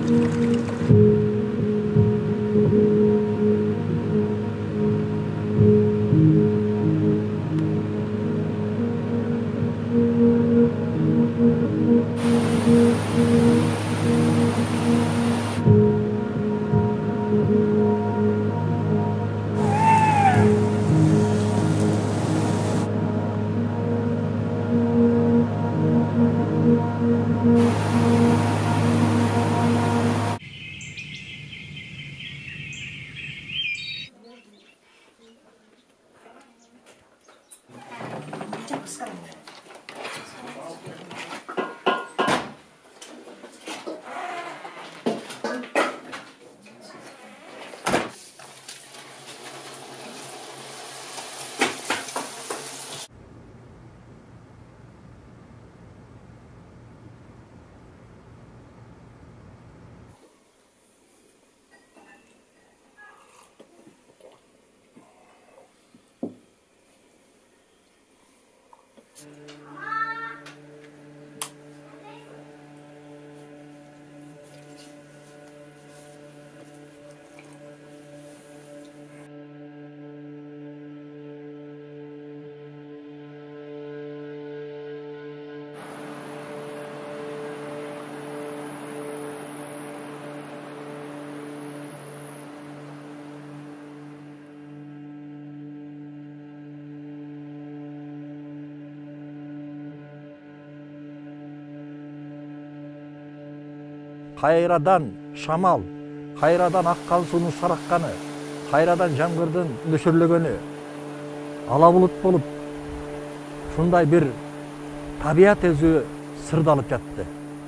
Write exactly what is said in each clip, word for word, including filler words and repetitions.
Кайрадан шамал, кайрадан аккан суунун саракканы, кайрадан жамгырдын нөшөрлөгөнү, ала булут болуп, ушундай бир табият өзү сырдалып жатты.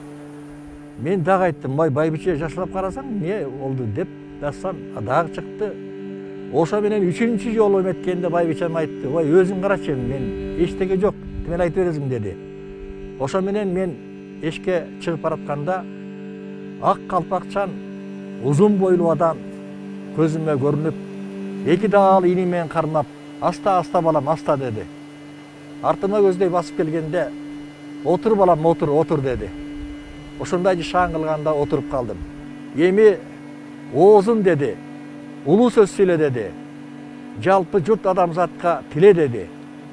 Мен дагы айттым, май байбиче жашылап карасаң, эмне болду деп жазсам, дагы чыкты. Ошо менен үчүнчү жолу эметкенде байбичем айтты, ой өзүң карачы, мен эчтеке жок, мен айтып бересиң деди. Ошо менен мен эшикке чыгып баратканда ак калпакчан узун бойлуу адам көзүмө көрүнүп, эки даал ийни менен кармап, аста аста балам, аста деди. Артыма көздөй басып келгенде, отур балам, отур, отур деди. Ошондой шаң кылганда отуруп калдым. Эми оозун деди, улуу сөз сүйлө деди. Жалпы журт адамзатка тиле деди.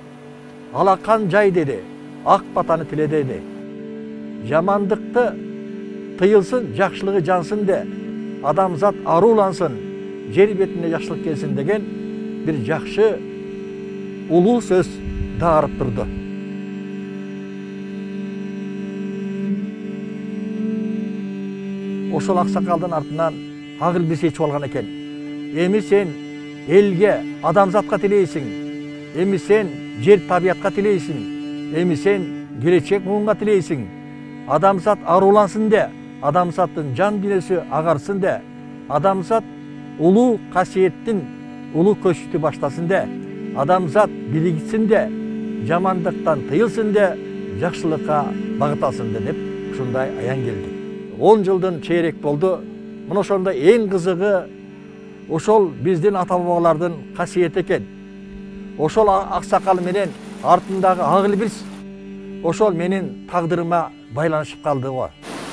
Алакан жай деди, ак батаны тиле деди. Жамандыкты тыйылсын, жакшылыгы жансын де, адамзат арулансын, жер бетине жакшылык келсин деген бир жакшы улуу сөз даарып турду. Ошол аксакалдын артынан агыл бир чечип алган экен. Эми сен элге, адамзатка тилейсиң, эми сен жер табиятка тилейсиң, эми сен келечек муунга тилейсиң. Адамзат арулансын де, адамзаттын жан дүнөсү агарсын де, адамзат улуу касиеттин улуу көчүтү баштасын де, адамзат биригсин де, жамандыктан тыйылсын де, жакшылыкка багыт алсын де деп ушундай аян келди. он жылдын чейрек болду. Мына ошондо эң кызыгы ошол биздин ата бабалардын касиети экен. Ошол аксакал менен артындагы ак илбирс ошол менин тагдырыма байланышып калды го.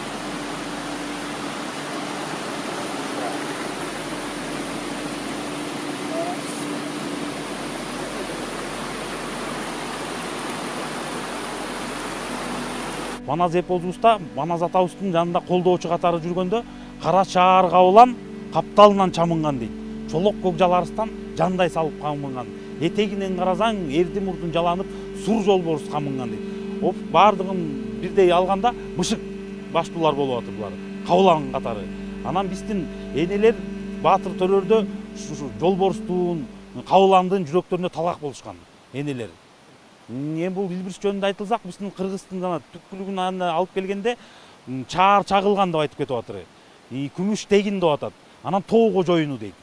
Маназ эпосубузда Маназ атабыздын жанында колдоочу катары жүргөндө кара чаарга улам капталынан чамынган дейт. Чолок көк жаларыстан жандай салып камынган. Этегинен карасаң эрди мурдун жаланып сур жолборс камынган дейт. Оп бардыгын бирдей алганда мышык баштуулар болуп атыр булар. Кабылаган катары. Анан биздин энелер Баатыр төрөрдө жолборстун, кабыландын жүрөктөрүнө талак болушкан энелер. Эми бул илбирс жөнүндө айтылсак, биздин Кыргыздын жана түпкүлүгүн алып келгенде чаар чагылган деп айтып кетип атыр. Күмүш тегин деп атат. Анан тоого жоюну дейт.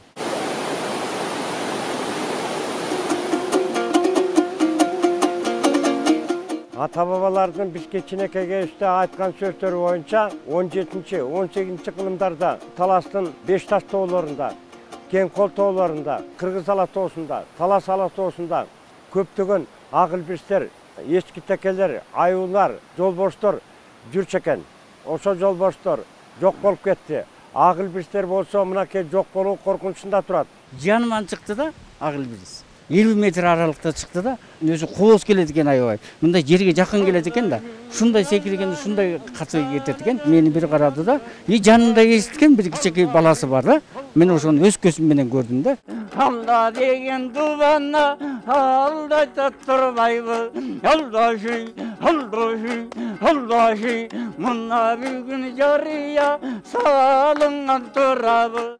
Ата бабалардын бизге кичинекей кезибизде айткан сөздөрү боюнча он жетинчи он сегизинчи кылымдарда Таластын Беш Таш тоолорунда, Кең Кол тоолорунда, Кыргыз Ала тоосунда, Талас Ала тоосунда көптөгөн ак илбирстер, эчки текелер, аюулар, жолборстор жүрчү экен. Ошо жолборстор жоқ болып кетті. Ақылбистер болса мынакей жоқ болу қорқынышында тұрады. Жаныман шықты да Ақылбис. elу метр аралықта шықты да, өзі қуыс келеді екен аябай. Мұндай жерге жақын келеді екен да. Шундай секірген, шундай қатсай кетеді екен. Мені бір қарады да, и жанында естіген бір кішкентай баласы бар да. Мен осыны өз көзіммен көрдім да. Алда деген дубана, алдайта тұрмайды. Алдашый, алдашый, алдашый, мұна бүгін жария салынған тұрабы.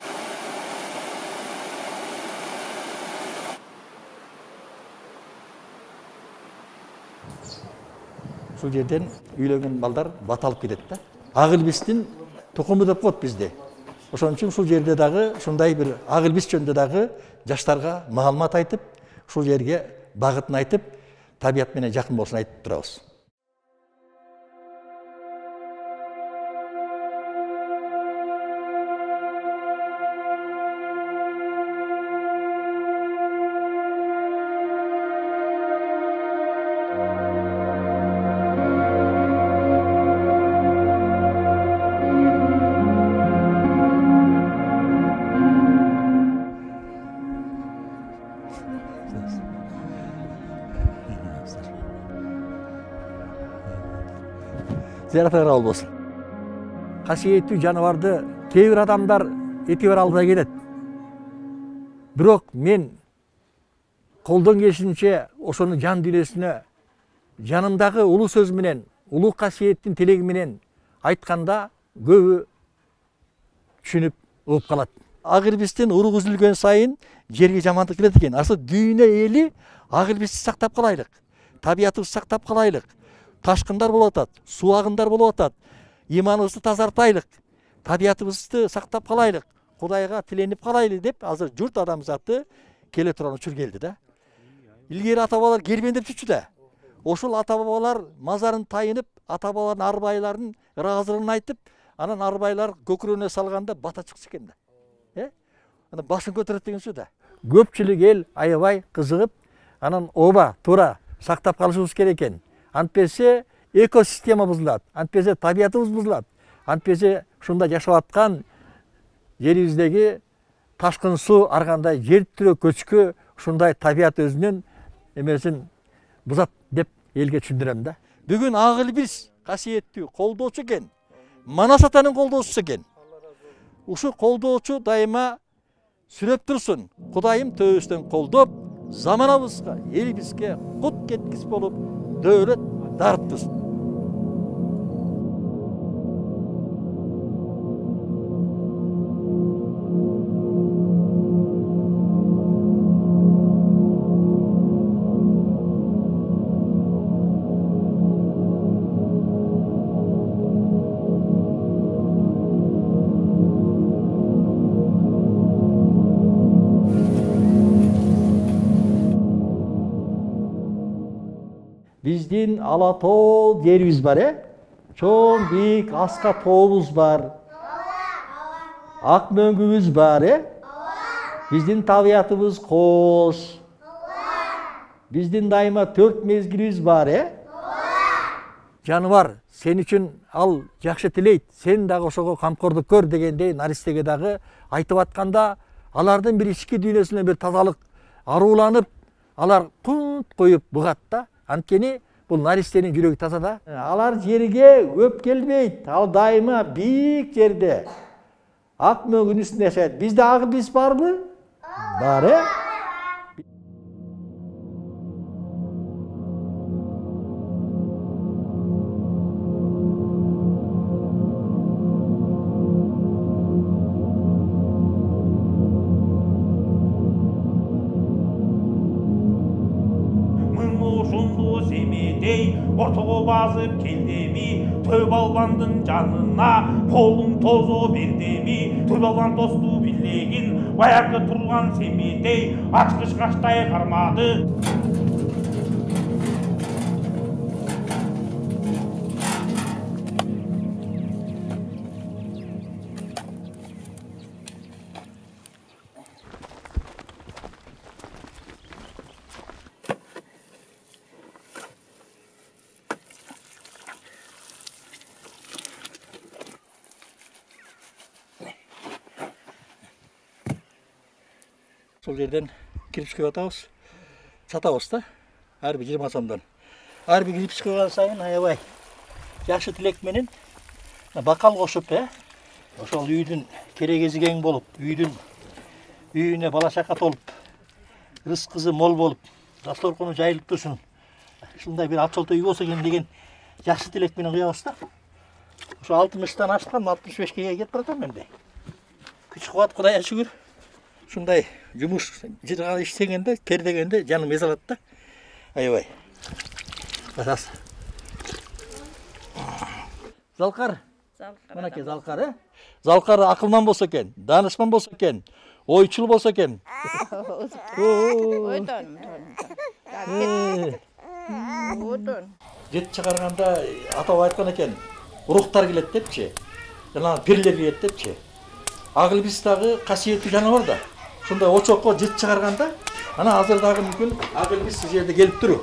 Сол жерден үйленген балдар баталып кетеді да. Ақылбистің тұқымы деп қойды бізде. Ошон үчүн сол жерде дағы сондай бір Ақылбис жөнүндө дагы жаштарга маалымат айтып, сол жерге багытын айтып, табият менен жакын болсун айтып турабыз. Зияратыңар қабыл болсын. Қасиеттүү жаныбарды кейбір адамдар этибар албай келет. Бирок мен колдон келишинче ошону жан дүйнөсүнө жанымдагы улуу сөз менен, улуу касиеттин тилеги менен айтканда көбү түшүнүп угуп калат. Ақылбистин уругу үзүлгөн сайын жерге жамандык келет экен. Асыл дүйнө эли Ақылбисти сактап калайлык, табиятыбызды сактап калайлык. Ташкындар болуп атат, суу агындар болуп атат. Иманыбызды тазартайлык, табиятыбызды сактап калайлык, Кудайга тиленип калайлы деп азыр журт адамзаты келе турган учур келди да. Илгери ата бабалар кербендеп жүрчү да. Ошол ата бабалар мазарын тайынып, ата бабалардын арбайларын ыраазылыгын айтып, анан арбайлар көкүрөгүнө салганда бата чыкчу экен да. Э? Анан башын көтөрөт деген сөз да. Көпчүлүк эл аябай кызыгып, анан оба туура сактап калышыбыз керек экен. Антпесе экосистема бузулат, антпесе табиятыбыз бузулат, антпесе ушунда жашап аткан жерибиздеги ташкын суу ар кандай жер тирөө көчкү ушундай табият өзүнүн эмесин бузат деп элге түшүндүрөм да. Бүгүн Ақылбис касиеттүү колдоочу экен. Манас атанын колдоочусу экен. Ушу колдоочу дайыма сүрөп турсун. Кудайым төбөбүздөн колдоп, заманабызга, элибизге кут кеткис болуп дөлөт дарып турсун. Биздин ала тоо жерибиз бар, э? Чоң, бийик, аска тообуз бар. Ак мөңгүбүз бар, э? Биздин табиятыбыз кош. Биздин дайыма төрт мезгилибиз бар, э? Жаныбар, сен үчүн ал жакшы тилейт, сен дагы ошого камкордук көр дегендей наристеге дагы айтып атканда, алардын бир ички дүйнөсүнө бир тазалык аруланып, алар кунт коюп бугат да. Анткени бул наристенин жүрөгү таза да. Алар жерге көп келбейт. Ал дайыма бийик жерде ак мөңгүнүн үстүндө жашайт. Бизде Ақылбис барбы? Бар, э? Ортого басып келдеми, төп албандын жанына, колун тозо бердеми, төп албан тосту бирлегин, баягы турган семетей, ачкыч каштай кармады. Сол жерден кирпич атабыз, сатабыз да. Әрбір жиырма сомдон. Әрбір кирпич құйған сайын аябай жакшы тилек менен бакал кошуп, э, ошол үйдүн керегеси кең болуп, үйдүн үйүнө бала чака толуп, рызкысы мол болуп, дасторкону жайылып турсун. Ушундай бир атчолтуу үй болсо экен деген жакшы тилек менен куябыз да. Ошо алтымыштан ашкан, алтымыш бешке кетип баратам менде. Күч кубат, Кудайга шүгүр. Ушундай жумуш жырган иштегенде, тердегенде жаным эс алат да. Аябай. Басас. Залкар. Залкар. Мынакей Залкар, э? Залкар акылман болсо экен, данышман болсо экен, ойчул болсо экен. Ойдон. Ойдон. Жет чыгарганда атап айткан экен, руктар келет депчи. Жана пирлер келет депчи. Агылбис дагы касиеттүү жаныбар да. Ушундай очокко жет чыгарганда, ана азыр дагы мүмкүн агылбис сиз жерде келип туру.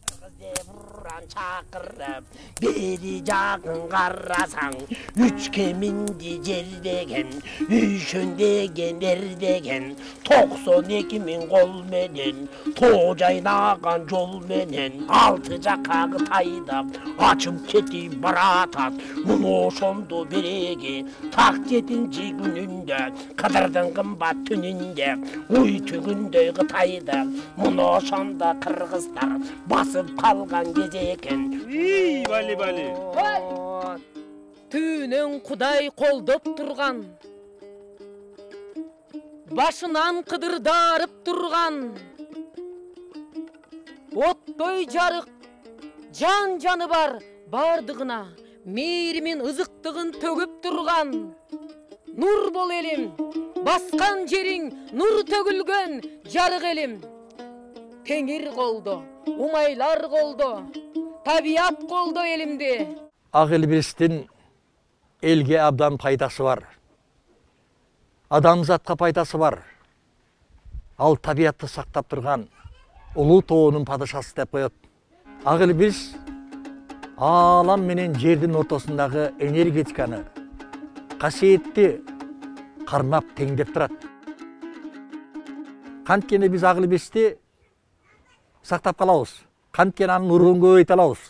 Çakırıp beri жақын қарасаң үч кеминди жердеген үйшөндеген ердеген токсон эки миң кол менен тоо жайнаган жол менен алты жакка тайдап ачып кетип баратат муну ошондо береги так жетинчи күнүндө кадырдын кымбат түнүндө уй түгүндөй кытайда муну ошондо кыргыздар басып калган кезек Үй, бали бали. Түнөн Кудай колдоп турган, башынан кыдырдарып турган, оттой жарык жан жаны бар бардыгына мейримин ызыктыгын төгүп турган. Нур бол элим, баскан жериң нур төгүлгөн жарык элим. Теңир колдо, умайлар колдо, табият колдо элимди. Агылбистин элге абдан пайдасы бар. Адамзатка пайдасы бар. Ал табиятты сактап турган улуу тоонун падышасы деп коет. Агылбис аалам менен жердин ортосундагы энергетиканы касиетти кармап теңдеп турат. Канткени биз Агылбисти сактап калабыз. Канткени анын нурун көбөйтө алабыз.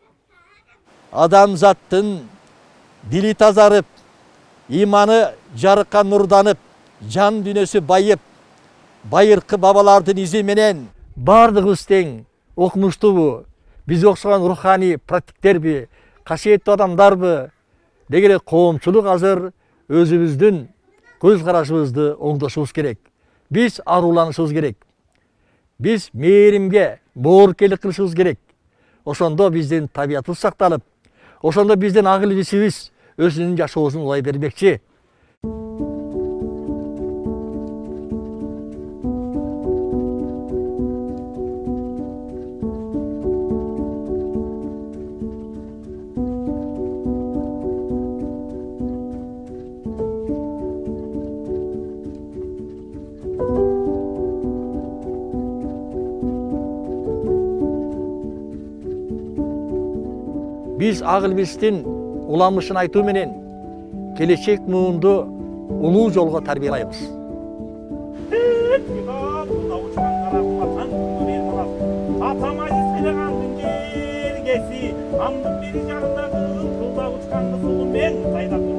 Адамзаттын дили тазарып, иманы жарыкка нурданып, жан дүйнөсү байып, байыркы бабалардын изи менен бардыгыбыз тең, окумуштуубу, бизге окшогон руханий практиктерби, касиеттүү адамдарбы деги эле коомчулук азыр өзүбүздүн көз карашыбызды оңдошубуз керек. Биз аруланышыбыз керек. Биз мээримге боорукелик кылышыбыз керек. Ошондо биздин табиятыбыз сакталып, ошондо биздин Агылбисибиз өзүнүн жашоосун улай бермекчи. Biz Агылбистин уламышын айтуу менен келечек муунду улуу жолго тарбиялайбыз. Атама исилегандын жергеси, андын бери жагындагы кылда учкан кызыл мен сайдап